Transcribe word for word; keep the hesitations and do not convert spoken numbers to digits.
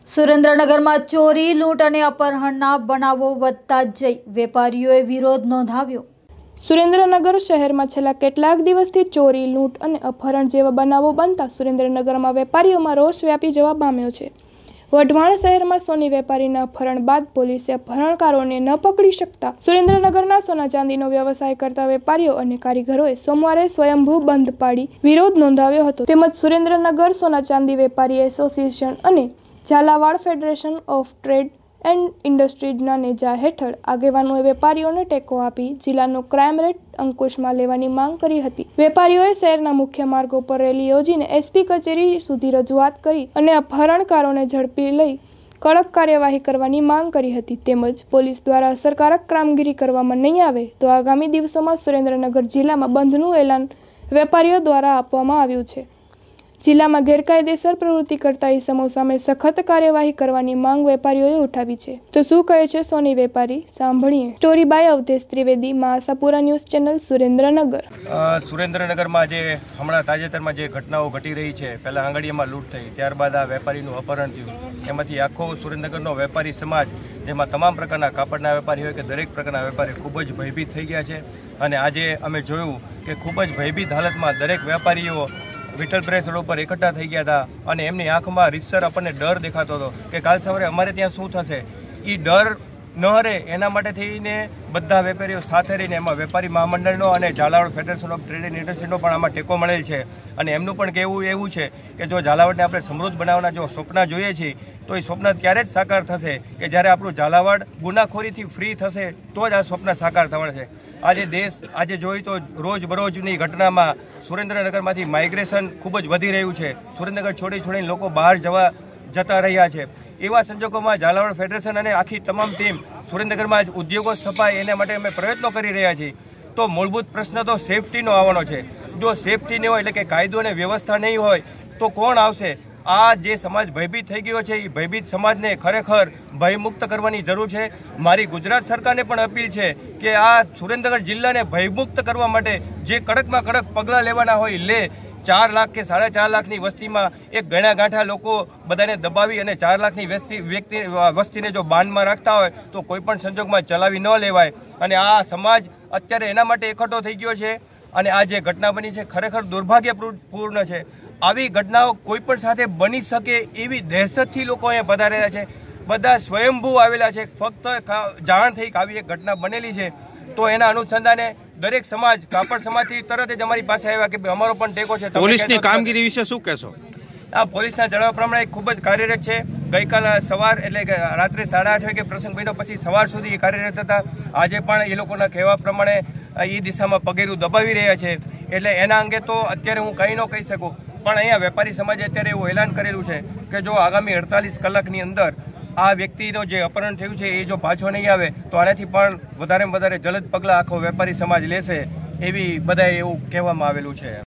સુરેન્દ્રનગરમાં ચોરી, લૂંટ અને અપહરણના બનાવો વધતા જઈ વેપારીઓએ વિરોધ નોંધાવ્યો। સુરેન્દ્રનગર શહેરમાં છેલ્લા કેટલાક દિવસથી ચોરી, લૂંટ અને અપહરણ જેવા બનાવો બનતા સુરેન્દ્રનગરમાં વેપારીઓમાં રોષ વ્યાપી જવા પામ્યો છે। વઢવાણ શહેરમાં સોની વેપારીના અપહરણ બાદ પોલીસે અપહરણકારોને ન પકડી શકતા સુરેન્દ્રનગરના સોના ચાંદીનો વ્યવસાય કરતા વેપારીઓ અને કારીગરોએ સોમવારે સ્વયંભૂ બંધ પાડી વિરોધ નોંધાવ્યો હતો। તેમજ સુરેન્દ્રનગર સોના ચાંદી વેપારી એસોસિએશન અને Jhalawad federation of trade and ઇન્ડસ્ટ્રીઝના નેજા હેઠળ આગેવાનોએ વેપારીઓને ટેકો આપી જિલ્લાનો ક્રાઇમ રેટ અંકુશમાં લેવાની માંગ કરી હતી। વેપારીઓએ શહેરના મુખ્ય માર્ગો પર રેલી યોજીને એસપી કચેરી સુધી રજૂઆત કરી અને અપહરણકારોને ઝડપી લઈ કડક કાર્યવાહી કરવાની માંગ કરી હતી। તેમજ પોલીસ દ્વારા અસરકારક કામગીરી કરવામાં નહીં આવે તો આગામી દિવસોમાં સુરેન્દ્રનગર જિલ્લામાં બંધનું એલાન વેપારીઓ દ્વારા આપવામાં આવ્યું છે। જિલ્લામાં ગેરકાયદેસર પ્રવૃત્તિ કરતા ઇસમો સામે સખત કાર્યવાહી કરવાની માંગ વેપારીઓએ ઉઠાવી છે। તો શું કહે છે સોની વેપારી, સાંભળીએ। સ્ટોરી બાય અવધેશ ત્રિવેદી, મહાસાપુરા ન્યૂઝ ચેનલ, સુરેન્દ્રનગર। સુરેન્દ્રનગરમાં જે હમણાં તાજેતરમાં જે ઘટનાઓ ઘટી રહી છે, પહેલાં આંગળીયામાં લૂંટ થઈ, ત્યારબાદ આ વેપારીનું અપહરણ થયું, એમાંથી આખો સુરેન્દ્રનગરનો વેપારી સમાજ, જેમાં તમામ પ્રકારના કાપડના વેપારી હોય કે દરેક પ્રકારના વેપારી ખૂબ જ ભયભીત થઈ ગયા છે। અને આજે અમે જોયું કે ખૂબ જ ભયભીત હાલતમાં દરેક વેપારીઓ વિઠ્ઠલ બ્રેથ રોડ ઉપર એકઠા થઈ ગયા હતા અને એમની આંખમાં રીતસર આપણને ડર દેખાતો હતો કે કાલ સવારે અમારે ત્યાં શું થશે। એ ડર ન રહે એના માટે થઈને બધા વેપારીઓ સાથે રહીને એમાં વેપારી મહામંડળનો અને Jhalawad federation of trade and ઇન્ડસ્ટ્રીનો પણ આમાં ટેકો મળેલ છે। અને એમનું પણ કહેવું એવું છે કે જો ઝાલાવાડને આપણે સમૃદ્ધ બનાવવાના જો સ્વપ્ન જોઈએ છીએ તો એ સ્વપ્ન ત્યારે જ સાકાર થશે કે જ્યારે આપણું ઝાલાવાડ ગુનાખોરીથી ફ્રી થશે તો જ આ સ્વપ્ન સાકાર થવાના છે। આજે દેશ આજે જોઈએ તો રોજબરોજની ઘટનામાં સુરેન્દ્રનગરમાંથી માઇગ્રેશન ખૂબ જ વધી રહ્યું છે। સુરેન્દ્રનગર છોડી છોડીને લોકો બહાર જવા જતા રહ્યા છે। એવા સંજોગોમાં ઝાલાવાડ ફેડરેશન અને આખી તમામ ટીમ સુરેન્દ્રનગરમાં જ ઉદ્યોગો સ્થપાય એને માટે અમે પ્રયત્નો કરી રહ્યા છીએ। તો મૂળભૂત પ્રશ્ન તો સેફટીનો આવવાનો છે। જો સેફટી નહીં હોય એટલે કે કાયદો અને વ્યવસ્થા નહીં હોય તો કોણ આવશે? આ જે સમાજ ભયભીત થઈ ગયો છે એ ભયભીત સમાજને ખરેખર ભયમુક્ત કરવાની જરૂર છે। મારી ગુજરાત સરકારને પણ અપીલ છે કે આ સુરેન્દ્રનગર જિલ્લાને ભયમુક્ત કરવા માટે જે કડકમાં કડક પગલાં લેવાના હોય લે। ચાર લાખ કે સાડા ચાર લાખની વસ્તીમાં એક ગણ્યા ગાંઠા લોકો બધાને દબાવી અને ચાર લાખની વસ્તી વ્યક્તિ વસ્તીને જો બાંધમાં રાખતા હોય તો કોઈ પણ સંજોગમાં ચલાવી ન લેવાય। અને આ સમાજ અત્યારે એના માટે એકઠો થઈ ગયો છે અને આ જે ઘટના બની છે ખરેખર દુર્ભાગ્યપૂર્ણ છે। આવી ઘટનાઓ કોઈ પણ સાથે બની શકે એવી દહેશતથી લોકો અહીંયા પધારેલા છે। બધા સ્વયંભૂ આવેલા છે, ફક્ત જાણ થઈ કે આવી એક ઘટના બનેલી છે તો એના અનુસંધાને દરેક સમાજ કાપડ સમાજથી તરત જ અમારી પાસે આવ્યા કે અમારો પણ ટેકો છે। પોલીસની કામગીરી વિશે શું કહેશો? આ પોલીસના જણાવ્યા પ્રમાણે ખૂબ જ કાર્યરત છે। ગઈકાલે સવાર એટલે કે રાત્રે સાડા આઠ વાગે પ્રસંગ બન્યો પછી સવાર સુધી કાર્યરત હતા। આજે પણ એ લોકોના કહેવા પ્રમાણે એ દિશામાં પગેરું દબાવી રહ્યા છે। એટલે એના અંગે તો અત્યારે હું કંઈ ન કહી શકું, પણ અહીંયા વેપારી સમાજે અત્યારે એવું એલાન કરેલું છે કે જો આગામી અડતાલીસ કલાકની અંદર આ વ્યક્તિનો જે અપહરણ થયું છે એ જો પાછો નહીં આવે તો આનાથી પણ વધારેમાં વધારે જલદ પગલાં આખો વેપારી સમાજ લેશે એવી બધાએ એવું કહેવામાં આવેલું છે।